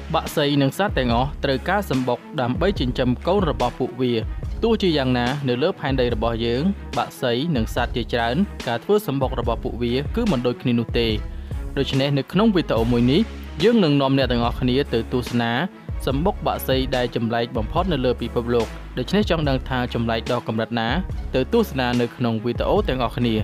បាក់សីនិងសត្វទាំងអស់ត្រូវការសម្បុកដើម្បីចិញ្ចឹមកូនរបស់ពួកវាទោះជាយ៉ាងណានៅលើផែនដីរបស់យើងបាក់សីនិងសត្វជាច្រើនការធ្វើសម្បុករបស់ពួកវាគឺមិនដូចគ្នានោះទេដូច្នេះនៅក្នុងវីដេអូមួយនេះយើងនឹងនាំអ្នកទាំងអស់គ្នាទៅទស្សនាសម្បុកបាក់សីដែលចម្លែកបំផុតនៅលើពិភពលោកដូច្នេះចង់ដឹងថាចម្លែកដល់កម្រិតណាទៅទស្សនានៅក្នុងវីដេអូទាំងអស់គ្នា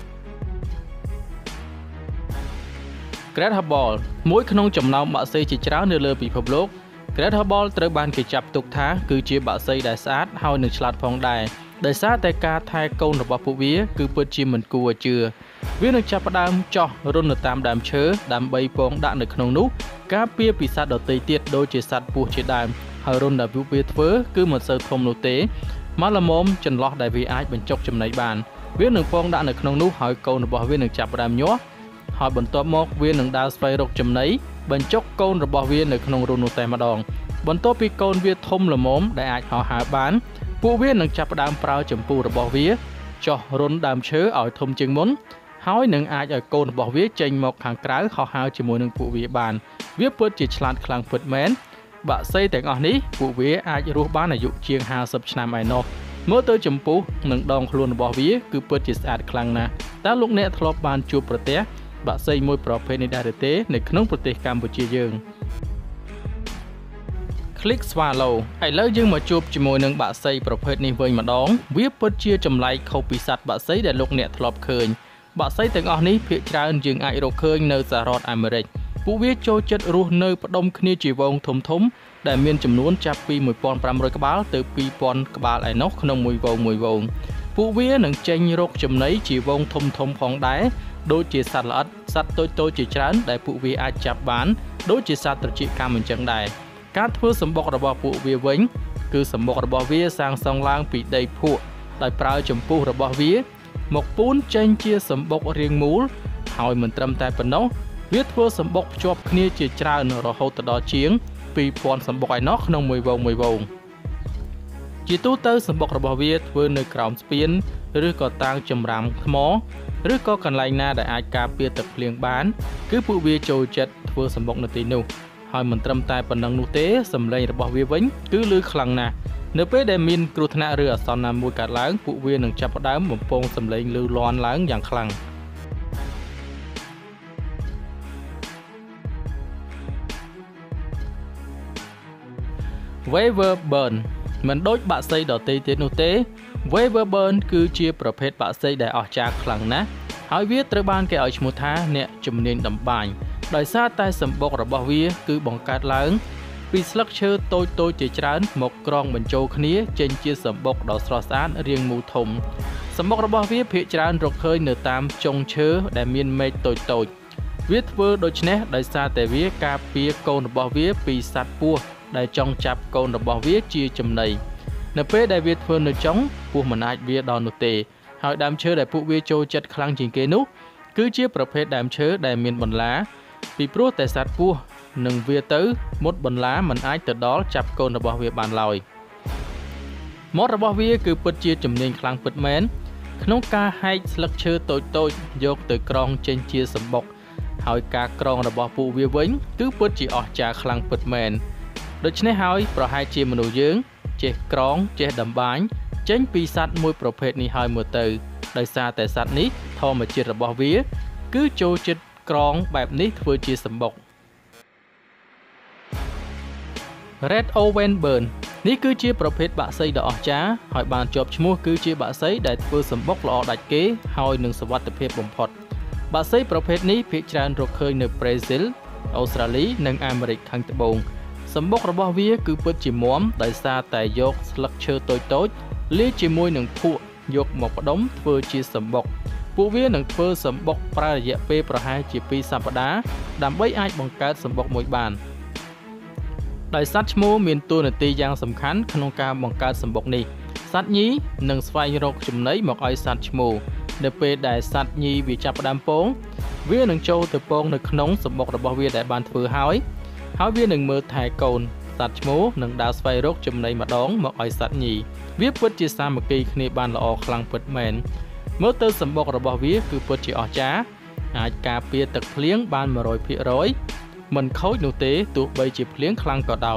Great Harbor មួយក្នុងចំណោមបាក់សីជាច្រើននៅលើពិភពលោក Great Harbor ត្រូវបានគេចាត់ទុកថាគឺជាបាក់សីដែលស្អាតហើយនឹងឆ្លាតផងដែរដោយសារតែការថែកូនរបស់ពួកវាគឺពិតជាមិនគួរឲ្យជឿវានឹងចាប់ផ្ដើមចោះរុននៅតាមដើមឈើដើម្បីពងដាក់នៅក្នុងនោះការពារពីសត្វដទៃទៀតដូចជាសត្វពស់ជាដើមហើយរុនដែលពួកវាធ្វើគឺមិនសូវធំនោះទេមកល្មមចន្លោះដែលវាអាចបញ្ចុកចំណីបានវានឹងពងដាក់នៅក្នុងនោះហើយកូនរបស់វានឹងចាប់ផ្ដើមញាស់ហើយបន្ទាប់មកវានឹងដើរស្វែងរកចំណីបញ្ចុកកូនរបស់វានៅក្នុងរុននោះតែម្ដងបន្ទាប់ពីកូនវាធំល្មមដែលអាចហោះហើរបានពួកវានឹងចាប់ផ្ដើមប្រើចម្ពោះរបស់វាចោះរុនដើមឈើឲ្យធំជាងមុនហើយនឹងអាចឲ្យកូនរបស់វាចេញមកខាងក្រៅហោះហើរជាមួយនឹងពួកវាបានវាពិតជាឆ្លាតខ្លាំងពិតមែនបាក់សីទាំងអស់នេះពួកវាអាចរស់បានអាយុជាង50ឆ្នាំឯណោះមើលទៅចម្ពោះនិងដងខ្លួនរបស់វាគឺពិតជាស្អាតខ្លាំងណាស់តើលោកអ្នកធ្លាប់បានជួបប្រទះបាក់សីមួយប្រភេទនេះដែរទេនៅក្នុងប្រទេសកម្ពុជាយើង Click Swallow ឥឡូវយើងមកជួបជាមួយនឹងបាក់សីប្រភេទនេះវិញម្ដងវាពិតជាចម្លែកខុសពីសត្វបាក់សីដែលលោកអ្នកធ្លាប់ឃើញបាក់សីទាំងអស់នេះភាគច្រើនយើងអាចរកឃើញនៅសហរដ្ឋអាមេរិកពួកវាចូលចិត្តរស់នៅផ្ដុំគ្នាជាហ្វូងធំៗដែលមានចំនួនចាប់ពី 1500 ក្បាលទៅ 2000 ក្បាលឯណោះក្នុងមួយហ្វូងពួកវានឹងចេញរកចំណីជាហ្វូងធំៗផងដែរដូចជាសត្វល្អិតសត្វតូចៗជាច្រើនដែលពួកវាអាចចាប់បានដូចជាសត្វត្រចៀកកាំអញ្ចឹងដែរការធ្វើសម្បុករបស់ពួកវាវិញគឺសម្បុករបស់វាសាងសង់ឡើងពីដីភក់ដោយប្រើចម្ពោះរបស់វាមកពូនចេញជាសម្បុករាងមូលហើយមិនត្រឹមតែប៉ុណ្ណោះវាធ្វើសម្បុកភ្ជាប់គ្នាជាច្រើនរហូតដល់ជាង 2000 សម្បុកឯណោះក្នុងមួយហ្វូងជាទូទៅសម្បុករបស់វាធ្វើនៅក្រោមស្ពានឬក៏តាំងចម្រាំថ្មឬក៏កន្លែងណាដែលអាចការពារទឹកភ្លៀងបានគឺពួកវាចូលចិត្តធ្វើសម្បុកនៅទីនោះហើយមិនត្រឹមតែប៉ុណ្ណឹងនោះទេសម្លេងរបស់វាវិញគឺឮខ្លាំងណាស់នៅពេលដែលមានគ្រោះថ្នាក់ឬអាសន្នណាមួយកើតឡើងពួកវានឹងចាប់ផ្ដើមបំពងសម្លេងឮលាន់ឡើងយ៉ាងខ្លាំង Weaverburn មិនដូចបាក់សីដទៃទៀតនោះទេ Weaverburn គឺជាប្រភេទបាក់សីដែលអស្ចារ្យខ្លាំងណាស់ហើយវាត្រូវបានគេឲ្យឈ្មោះថាអ្នកជំនាញតម្បាញដោយសារតែសម្បុករបស់វាគឺបង្កើតឡើងពីស្លឹកឈើតូចៗជាច្រើនមកក្រងបញ្ចូលគ្នាចេញជាសម្បុកដ៏ស្រស់ស្អាតរាងមូលធំសម្បុករបស់វាភាគច្រើនរកឃើញនៅតាមចុងឈើដែលមានមែកតូចៗវាធ្វើដូច្នេះដោយសារតែវាការពារកូនរបស់វាពីសត្វពស់ដែលចង់ចាប់កូនរបស់វាជាចំណីនៅពេលដែលវាធ្វើនៅចុងពស់មិនអាចវាដល់នោះទេហើយដើមឈើដែលពួកវាចូលចិត្តខ្លាំងជាងគេនោះគឺជាប្រភេទដើមឈើដែលមានបន្លាពីព្រោះតែសត្វពស់នឹងវាទៅមុតបន្លាមិនអាចទៅដល់ចាប់កូនរបស់វាបានឡើយមាត់របស់វាគឺពិតជាជំនាញខ្លាំងពិតមែនក្នុងការហែកស្លឹកឈើតូចៗយកទៅក្រងចេញជាសម្បុកហើយការក្រងរបស់ពួកវាវិញគឺពិតជាអស្ចារ្យខ្លាំងពិតមែនដូច្នេះហើយប្រហែលជាមនុស្សយើងចេះក្រងចេះតម្បាញចេញពីសត្វមួយប្រភេទនេះហើយមើលទៅដោយសារតែសត្វនេះធម្មជាតិរបស់វាគឺចូលចិត្តក្រងបែបនេះធ្វើជាសម្បុក Red Owen Burn នេះគឺជាប្រភេទបាក់សីដ៏អស្ចារ្យហើយបានជាប់ឈ្មោះគឺជាបាក់សីដែលធ្វើសម្បុកល្អដាច់គេហើយនឹងសុវត្ថិភាពបំផុតបាក់សីប្រភេទនេះភាគច្រើនរកឃើញនៅប្រេស៊ីលអូស្ត្រាលីនិងអាមេរិកខាងត្បូងសម្បុករបស់វាគឺពិតជាមាំដោយសារតែយកស្លឹកឈើតូចៗលាយជាមួយនឹងភក់យកមកផ្ដុំធ្វើជាសម្បុកពួកវានឹងធ្វើសម្បុកប្រើរយៈពេលប្រហែលជា2សប្តាហ៍ដើម្បីអាចបង្កើតសម្បុកមួយបានដោយសត្វឈ្មោលមានតួនាទីយ៉ាងសំខាន់ក្នុងការបង្កើតសម្បុកនេះសត្វញីនឹងស្វែងរកចំណីមកឲ្យសត្វឈ្មោលនៅពេលដែលសត្វញីវាចាប់ផ្ដើមពងវានឹងចូលទៅពងនៅក្នុងសម្បុករបស់វាដែលបានធ្វើហើយវានឹងមើលថែកូនសត្វឈ្មោលនឹងដើរស្វែងរកចំណីម្ដងមកឲ្យសត្វញីវាពិតជាសាមគ្គីគ្នាបានល្អខ្លាំងពិតមែនមើលទៅសម្បុករបស់វាគឺពិតជាអស្ចារ្យអាចការពារទឹកភ្លៀងបាន 100% មិនខូចនោះទេទោះបីជាភ្លៀងខ្លាំងក៏ដោយ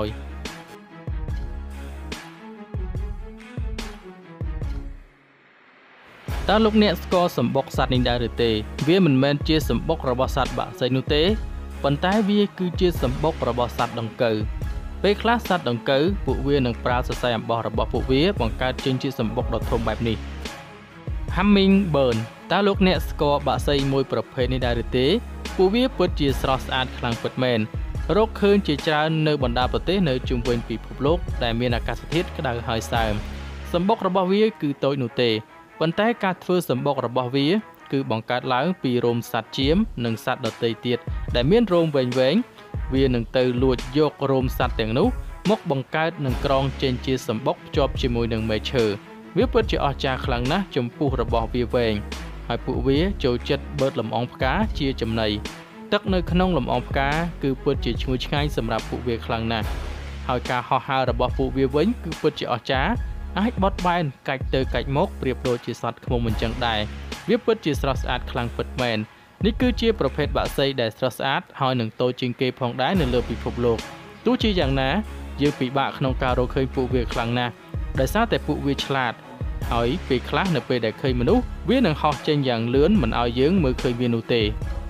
តើលោកអ្នកស្គាល់សម្បុកសត្វនេះដែរឬទេវាមិនមែនជាសម្បុករបស់សត្វបក្សីនោះទេប៉ុន្តែវាគឺជាសម្បុករបស់សត្វដង្កូវពេលខ្លះសត្វដង្កូវពួកវានឹងប្រើសរសៃអំបោះរបស់ពួកវាបង្កើតចេញជាសម្បុកដ៏ធំបែបនេះ Hummingbird តើលោកអ្នកស្គាល់បក្សីមួយប្រភេទនេះដែរឬទេពួកវាពិតជាស្រស់ស្អាតខ្លាំងពិតមែនរកឃើញជាច្រើននៅបណ្ដាប្រទេសនៅជុំវិញពិភពលោកដែលមានអាកាសធាតុក្តៅហើយសើមសម្បុករបស់វាគឺតូចនោះទេប៉ុន្តែការធ្វើសម្បុករបស់វាគឺបង្កើតឡើងពីរោមសត្វចៀមនិងសត្វដទៃទៀតដែលមានរោមវែងៗវានឹងទៅលួចយករោមសត្វទាំងនោះមកបង្កើតនិងក្រងចេញជាសម្បុកភ្ជាប់ជាមួយនឹងមែកឈើវាពិតជាអស្ចារ្យខ្លាំងណាស់ចំពោះរបស់វាវែងហើយពួកវាចូលចិត្តបឺតលំអងផ្កាជាចំណីទឹកនៅក្នុងលំអងផ្កាគឺពិតជាឈ្ងុយឆ្ងាញ់សម្រាប់ពួកវាខ្លាំងណាស់ហើយការហោះហើររបស់ពួកវាវិញគឺពិតជាអស្ចារ្យអាចបត់បែនកាច់ទៅកាច់មកប្រៀបដូចជាសត្វឃ្មុំអញ្ចឹងដែរវាពិតជាស្រស់ស្អាតខ្លាំងពិតមែននេះគឺជាប្រភេទបក្សីដែលស្រស់ស្អាតហើយនឹងតូចជាងគេផងដែរនៅលើពិភពលោកទោះជាយ៉ាងណាយើងពិបាកក្នុងការរកឃើញពួកវាខ្លាំងណាស់ដោយសារតែពួកវាឆ្លាតហើយពេលខ្លះនៅពេលដែលឃើញមនុស្សវានឹងហោះចេញយ៉ាងលឿនមិនឲ្យយើងមើលឃើញវានោះទេ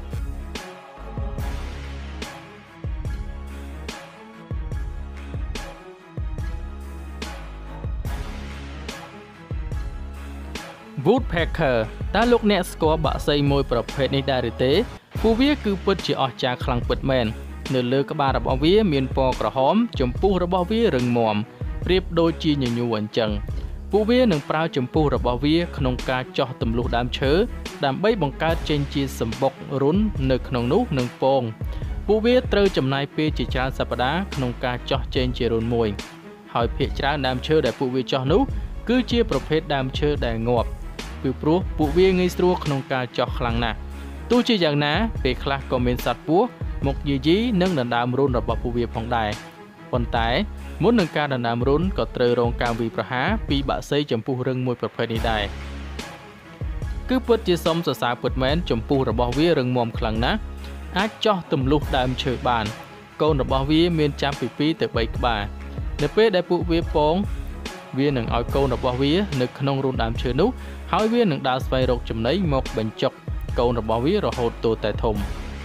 Woodpecker តើលោកអ្នកស្គាល់បក្សីមួយប្រភេទនេះដែរឬទេពួកវាគឺពិតជាអស្ចារ្យខ្លាំងពិតមែននៅលើក្បាលរបស់វាមានពណ៌ក្រហមចំពុះរបស់វារឹងមាំប្រៀបដូចជាញញូរអញ្ចឹងពួកវានឹងប្រើចំពុះរបស់វាក្នុងការចោះទម្លុះដើមឈើដើម្បីបង្កើតចេញជាសម្បុករុននៅក្នុងនោះនឹងពងពួកវាត្រូវចំណាយពេលជាច្រើនសប្តាហ៍ក្នុងការចោះចេញជារុនមួយហើយភាគច្រើនដើមឈើដែលពួកវាចោះនោះគឺជាប្រភេទដើមឈើដែលងាប់ពីព្រោះពួកវាងាយស្រួលក្នុងការចោះខ្លាំងណាស់ទោះជាយ៉ាងណាពេលខ្លះក៏មានសត្វពស់មកយាយីនិងដណ្ដើមរុនរបស់ពួកវាផងដែរប៉ុន្តែមុននឹងការដណ្ដើមរុនក៏ត្រូវរងការវាយប្រហារពីបក្សីចំពុះរឹងមួយប្រភេទនេះដែរគឺពិតជាសមសរសើរពិតមែនចំពុះរបស់វារឹងមាំខ្លាំងណាស់អាចចោះទម្លុះដើមឈើបានកូនរបស់វាមានចាប់ពី2ទៅ3ក្បាលនៅពេលដែលពួកវាពងវានឹងឲ្យកូនរបស់វានៅក្នុងរុនដើមឈើនោះហើយវានឹងដើរស្វែងរកចំណីមកបញ្ចុកកូនរបស់វារហូតទល់តែធំ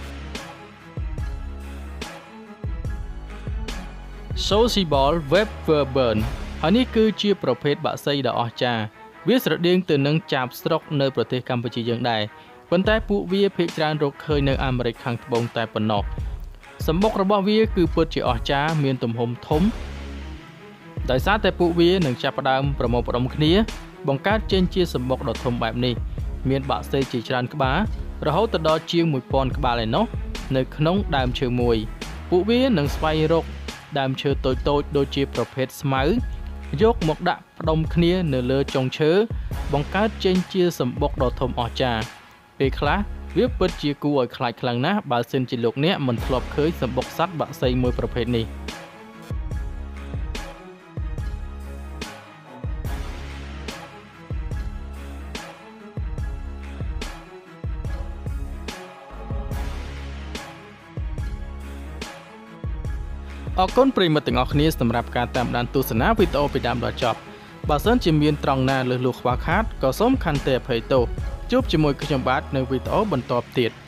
Sociable Weaverbird ហើយនេះគឺជាប្រភេទបក្សីដ៏អស្ចារ្យវាស្រដៀងទៅនឹងចាបស្រុកនៅប្រទេសកម្ពុជាយើងដែរប៉ុន្តែពួកវាភាគច្រើនរកឃើញនៅអាមេរិកខាងត្បូងតែប៉ុណ្ណោះសម្បុករបស់វាគឺពិតជាអស្ចារ្យមានទំហំធំដោយសារតែពួកវានឹងចាប់ផ្ដើមប្រមូលផ្ដុំគ្នាបង្កើតចេញជាសម្បុកដ៏ធំបែបនេះមានបក្សីជាច្រើនក្បាលរហូតដល់ជាង 1000 ក្បាលឯណោះនៅក្នុងដើមឈើមួយពួកវានឹងស្វែងរកដើមឈើតូចៗដូចជាប្រភេទស្មៅយកមកដាក់ផ្ដុំគ្នានៅលើចុងឈើបង្កើតចេញជាសម្បុកដ៏ធំអស្ចារ្យពេលខ្លះវាពិតជាគួរឲ្យខ្លាចខ្លាំងណាស់បើសិនជាលោកអ្នកមិនធ្លាប់ឃើញសម្បុកសត្វបក្សីមួយប្រភេទនេះអរគុណប្រិយមិត្តទាំងអស់គ្នាសម្រាប់ការតាមដានទស្សនាវីដេអូពីដើមដល់ចប់បើសិនជាមានត្រង់ណាលើសលួសខ្វះខាតក៏សូមខន្តីអភ័យទោសជួបជាមួយខ្ញុំបាទនៅវីដេអូបន្តទៀត